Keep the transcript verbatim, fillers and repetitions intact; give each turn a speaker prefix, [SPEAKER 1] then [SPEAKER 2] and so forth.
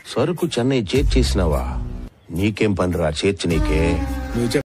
[SPEAKER 1] సరుకు చెన్నై చేర్చేసినావా? నీకేం పనిరా చేర్చి నీకే?
[SPEAKER 2] నువ్వు